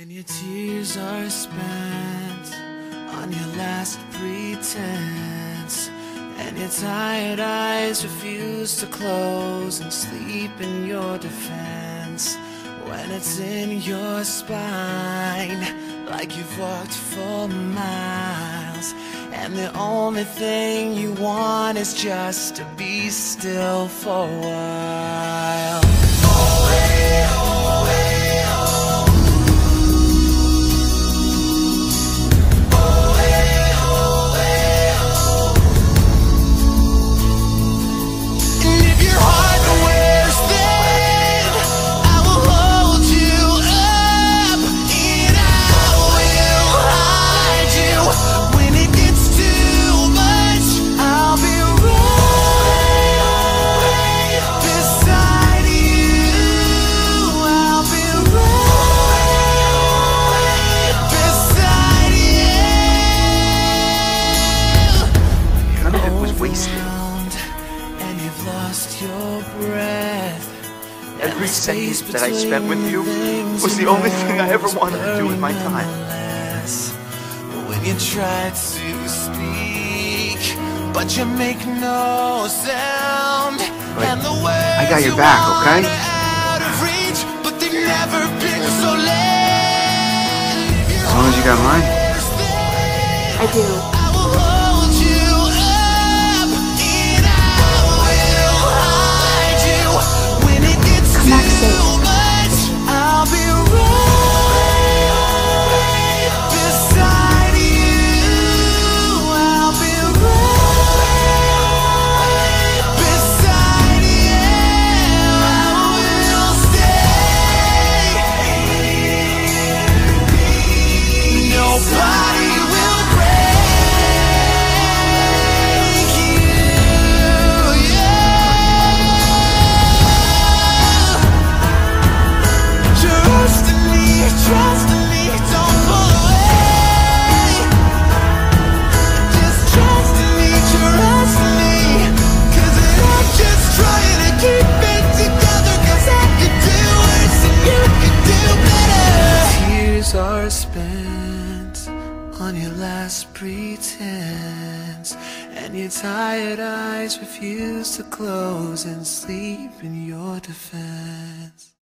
When your tears are spent on your last pretense, and your tired eyes refuse to close and sleep in your defense, when it's in your spine like you've walked for miles, and the only thing you want is just to be still for a while. And you've lost your breath. Every second that I spent with you was the only thing I ever wanted to do with my time. When you try to speak, but you make no sound. Wait, and the words I got your back, okay? out of reach, but they've never been so late. As long as you got mine. I do. Are spent on your last pretense, and your tired eyes refuse to close and sleep in your defense.